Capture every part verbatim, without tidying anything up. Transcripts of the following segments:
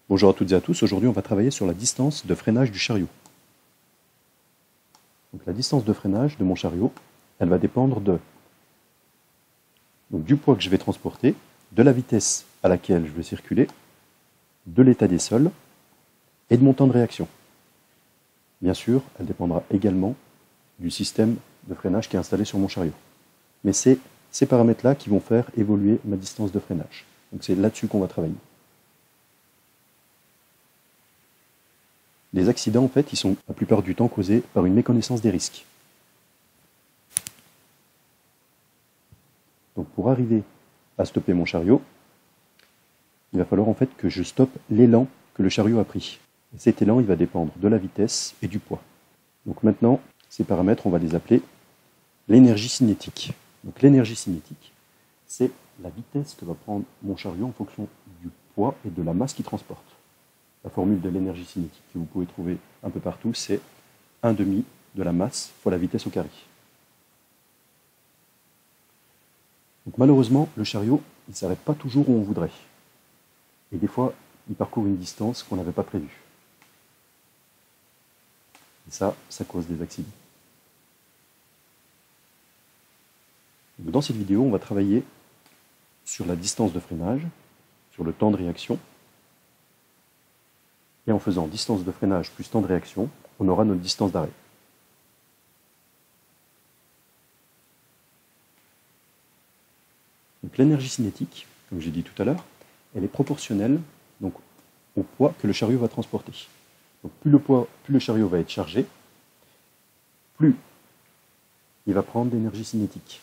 Bonjour à toutes et à tous, aujourd'hui on va travailler sur la distance de freinage du chariot. Donc, la distance de freinage de mon chariot, elle va dépendre de, donc, du poids que je vais transporter, de la vitesse à laquelle je veux circuler, de l'état des sols et de mon temps de réaction. Bien sûr, elle dépendra également du système de freinage qui est installé sur mon chariot. Mais c'est ces paramètres-là qui vont faire évoluer ma distance de freinage. Donc c'est là-dessus qu'on va travailler. Les accidents, en fait, ils sont la plupart du temps causés par une méconnaissance des risques. Donc pour arriver à stopper mon chariot, il va falloir en fait que je stoppe l'élan que le chariot a pris. Et cet élan, il va dépendre de la vitesse et du poids. Donc maintenant, ces paramètres, on va les appeler l'énergie cinétique. Donc l'énergie cinétique, c'est la vitesse que va prendre mon chariot en fonction du poids et de la masse qu'il transporte. La formule de l'énergie cinétique que vous pouvez trouver un peu partout, c'est un demi de la masse fois la vitesse au carré. Donc malheureusement, le chariot, il ne s'arrête pas toujours où on voudrait. Et des fois, il parcourt une distance qu'on n'avait pas prévue. Et ça, ça cause des accidents. Donc dans cette vidéo, on va travailler sur la distance de freinage, sur le temps de réaction. Et en faisant distance de freinage plus temps de réaction, on aura notre distance d'arrêt. Donc l'énergie cinétique, comme j'ai dit tout à l'heure, elle est proportionnelle donc, au poids que le chariot va transporter. Donc plus le poids, plus le chariot va être chargé, plus il va prendre d'énergie cinétique.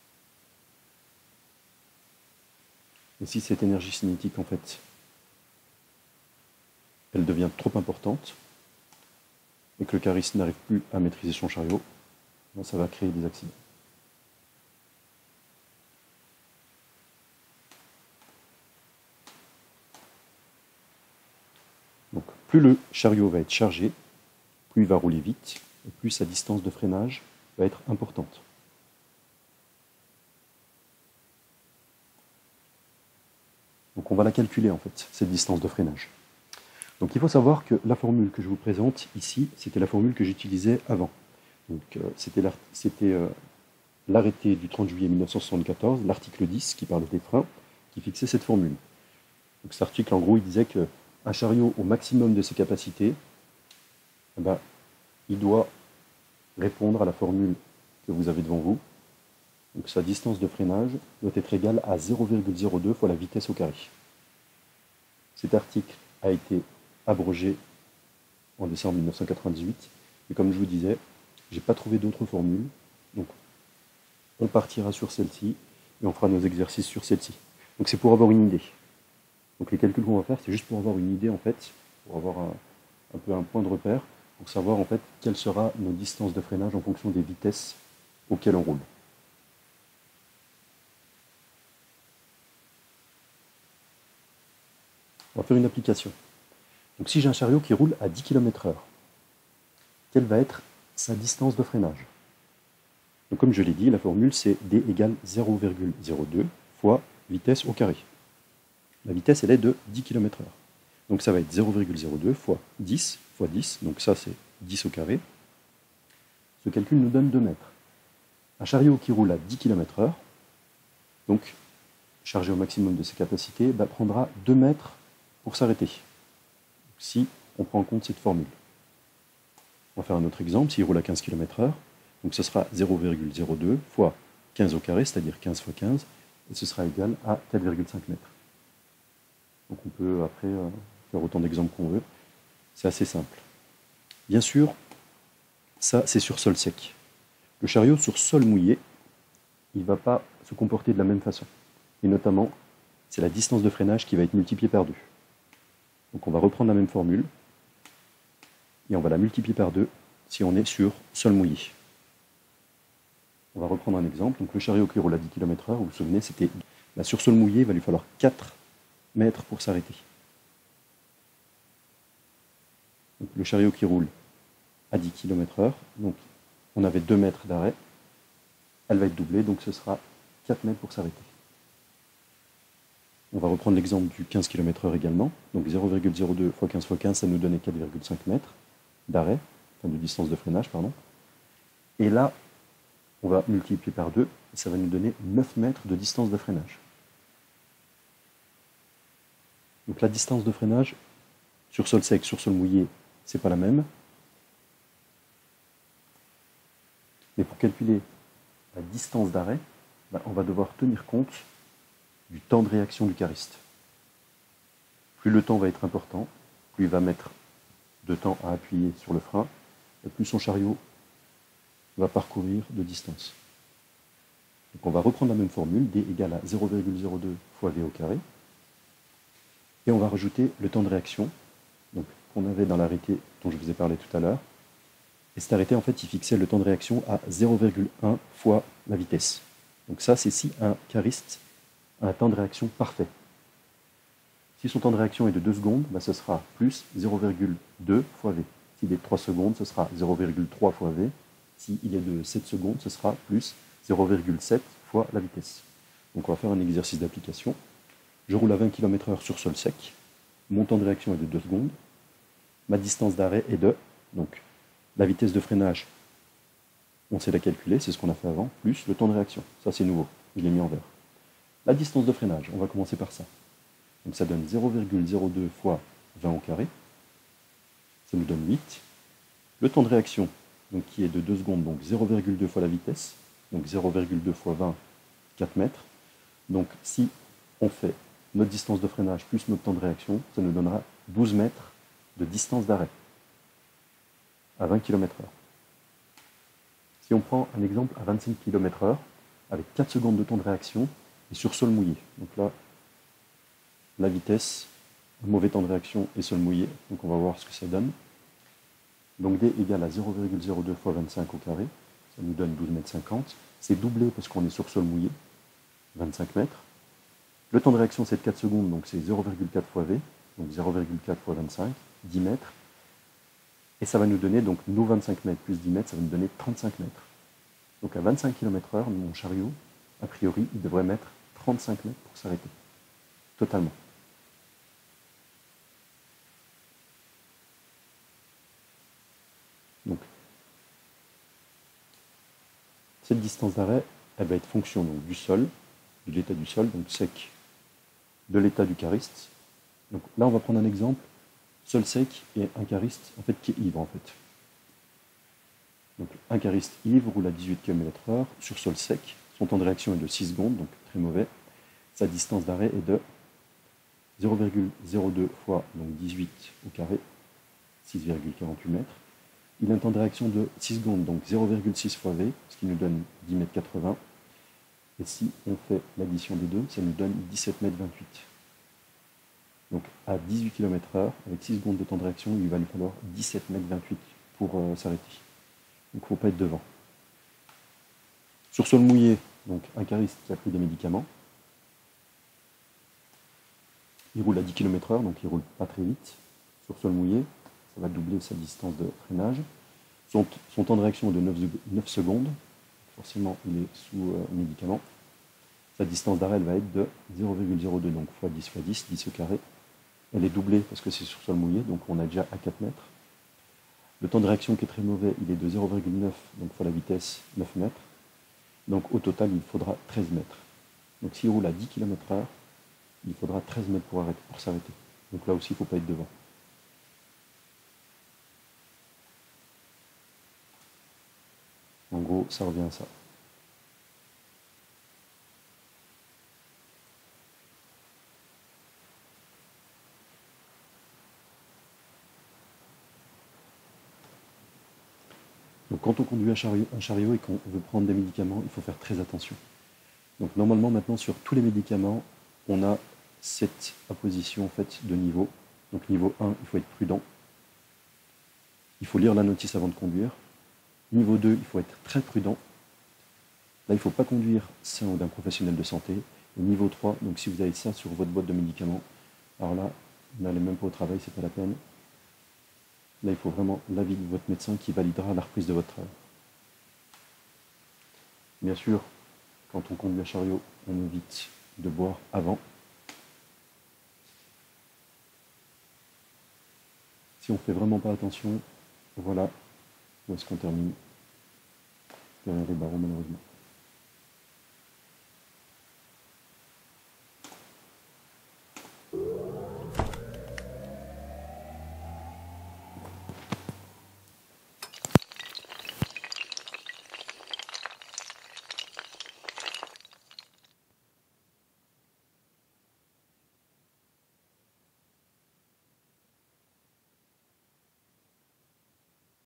Et si cette énergie cinétique, en fait, elle devient trop importante, et que le cariste n'arrive plus à maîtriser son chariot, ça va créer des accidents. Donc, plus le chariot va être chargé, plus il va rouler vite, et plus sa distance de freinage va être importante. Donc on va la calculer en fait, cette distance de freinage. Donc il faut savoir que la formule que je vous présente ici, c'était la formule que j'utilisais avant. Donc euh, c'était euh, l'arrêté du trente juillet mille neuf cent soixante-quatorze, l'article dix qui parle des freins, qui fixait cette formule. Donc cet article en gros il disait qu'un chariot au maximum de ses capacités, eh ben, il doit répondre à la formule que vous avez devant vous. Donc sa distance de freinage doit être égale à zéro virgule zéro deux fois la vitesse au carré. Cet article a été abrogé en décembre mille neuf cent quatre-vingt-dix-huit, et comme je vous disais, je n'ai pas trouvé d'autres formules, donc on partira sur celle-ci, et on fera nos exercices sur celle-ci. Donc c'est pour avoir une idée. Donc les calculs qu'on va faire, c'est juste pour avoir une idée en fait, pour avoir un, un peu un point de repère, pour savoir en fait quelle sera nos distances de freinage en fonction des vitesses auxquelles on roule. On va faire une application. Donc si j'ai un chariot qui roule à dix kilomètres heure, quelle va être sa distance de freinage? Donc comme je l'ai dit, la formule c'est D égale zéro virgule zéro deux fois vitesse au carré. La vitesse elle est de dix kilomètres heure. Donc ça va être zéro virgule zéro deux fois dix fois dix, donc ça c'est dix au carré. Ce calcul nous donne deux mètres. Un chariot qui roule à dix kilomètres heure, donc chargé au maximum de ses capacités, bah, prendra deux mètres pour s'arrêter, si on prend en compte cette formule. On va faire un autre exemple, s'il roule à quinze kilomètres heure, donc ce sera zéro virgule zéro deux fois quinze au carré, c'est-à-dire quinze fois quinze, et ce sera égal à quatre virgule cinq mètres. Donc on peut après euh, faire autant d'exemples qu'on veut, c'est assez simple. Bien sûr, ça c'est sur sol sec. Le chariot sur sol mouillé, il ne va pas se comporter de la même façon. Et notamment, c'est la distance de freinage qui va être multipliée par deux. Donc on va reprendre la même formule, et on va la multiplier par deux si on est sur sol mouillé. On va reprendre un exemple, donc le chariot qui roule à dix kilomètres heure, vous vous souvenez, c'était bah, sur sol mouillé, il va lui falloir quatre mètres pour s'arrêter. Le chariot qui roule à dix kilomètres heure, donc on avait deux mètres d'arrêt, elle va être doublée, donc ce sera quatre mètres pour s'arrêter. On va reprendre l'exemple du quinze kilomètres heure également. Donc zéro virgule zéro deux fois quinze fois quinze, ça nous donnait quatre virgule cinq mètres d'arrêt, enfin de distance de freinage, pardon. Et là, on va multiplier par deux, et ça va nous donner neuf mètres de distance de freinage. Donc la distance de freinage, sur sol sec, sur sol mouillé, c'est pas la même. Mais pour calculer la distance d'arrêt, ben, on va devoir tenir compte du temps de réaction du cariste. Plus le temps va être important, plus il va mettre de temps à appuyer sur le frein, et plus son chariot va parcourir de distance. Donc on va reprendre la même formule, D égale à zéro virgule zéro deux fois V au carré, et on va rajouter le temps de réaction donc qu'on avait dans l'arrêté dont je vous ai parlé tout à l'heure. Et cet arrêté, en fait, il fixait le temps de réaction à zéro virgule un fois la vitesse. Donc ça, c'est si un cariste a un temps de réaction parfait. Si son temps de réaction est de deux secondes, bah, ce sera plus zéro virgule deux fois V. S'il est de trois secondes, ce sera zéro virgule trois fois V. S'il est de sept secondes, ce sera plus zéro virgule sept fois la vitesse. Donc on va faire un exercice d'application. Je roule à vingt kilomètres heure sur sol sec. Mon temps de réaction est de deux secondes. Ma distance d'arrêt est de... Donc, la vitesse de freinage, on sait la calculer, c'est ce qu'on a fait avant, plus le temps de réaction. Ça, c'est nouveau, il est mis en vert. La distance de freinage, on va commencer par ça. Donc ça donne zéro virgule zéro deux fois vingt au carré. Ça nous donne huit. Le temps de réaction, donc, qui est de deux secondes, donc zéro virgule deux fois la vitesse. Donc zéro virgule deux fois vingt, quatre mètres. Donc si on fait notre distance de freinage plus notre temps de réaction, ça nous donnera douze mètres de distance d'arrêt à vingt kilomètres heure. Si on prend un exemple à vingt-cinq kilomètres heure, avec quatre secondes de temps de réaction, et sur sol mouillé. Donc là, la vitesse, un mauvais temps de réaction et sol mouillé. Donc on va voir ce que ça donne. Donc D égale à zéro virgule zéro deux fois vingt-cinq au carré. Ça nous donne douze mètres cinquante. C'est doublé parce qu'on est sur sol mouillé, vingt-cinq mètres. Le temps de réaction, c'est de quatre secondes, donc c'est zéro virgule quatre fois V. Donc zéro virgule quatre fois vingt-cinq, dix mètres. Et ça va nous donner, donc nos vingt-cinq mètres plus dix mètres, ça va nous donner trente-cinq mètres. Donc à vingt-cinq kilomètres heure, mon chariot, a priori, il devrait mettre trente-cinq mètres pour s'arrêter. Totalement. Donc, cette distance d'arrêt, elle va être fonction donc, du sol, de l'état du sol, donc sec, de l'état du cariste. Donc là, on va prendre un exemple, sol sec et un cariste en fait, qui est ivre. En fait. Donc un cariste ivre roule à dix-huit kilomètres heure sur sol sec. Son temps de réaction est de six secondes, donc très mauvais. Sa distance d'arrêt est de zéro virgule zéro deux fois donc dix-huit au carré, six virgule quarante-huit mètres. Il a un temps de réaction de six secondes, donc zéro virgule six fois V, ce qui nous donne dix mètres quatre-vingts. Et si on fait l'addition des deux, ça nous donne dix-sept mètres vingt-huit. Donc à dix-huit kilomètres heure, avec six secondes de temps de réaction, il va nous falloir dix-sept mètres vingt-huit pour euh, s'arrêter. Donc il ne faut pas être devant. Sur sol mouillé, donc un cariste qui a pris des médicaments, il roule à dix kilomètres heure, donc il ne roule pas très vite. Sur sol mouillé, ça va doubler sa distance de freinage. Son, son temps de réaction est de neuf secondes, forcément il est sous euh, médicament. Sa distance d'arrêt va être de zéro virgule zéro deux, donc fois dix fois dix, dix au carré. Elle est doublée parce que c'est sur sol mouillé, donc on a déjà à quatre mètres. Le temps de réaction qui est très mauvais, il est de zéro virgule neuf, donc fois la vitesse, neuf mètres. Donc au total, il faudra treize mètres. Donc s'il roule à dix kilomètres heure, il faudra treize mètres pour, arrêter, pour s'arrêter. Donc là aussi, il ne faut pas être devant. En gros, ça revient à ça. Donc quand on conduit un chariot, un chariot et qu'on veut prendre des médicaments, il faut faire très attention. Donc normalement, maintenant, sur tous les médicaments, on a cette apposition en fait, de niveau. Donc niveau un, il faut être prudent. Il faut lire la notice avant de conduire. Niveau deux, il faut être très prudent. Là, il ne faut pas conduire sans d'un professionnel de santé. Et niveau trois, donc si vous avez ça sur votre boîte de médicaments, alors là, n'allez même pas au travail, c'est pas la peine. Là, il faut vraiment l'avis de votre médecin qui validera la reprise de votre travail. Bien sûr, quand on conduit un chariot, on évite de boire avant. Si on ne fait vraiment pas attention, voilà où est-ce qu'on termine derrière les barreaux malheureusement.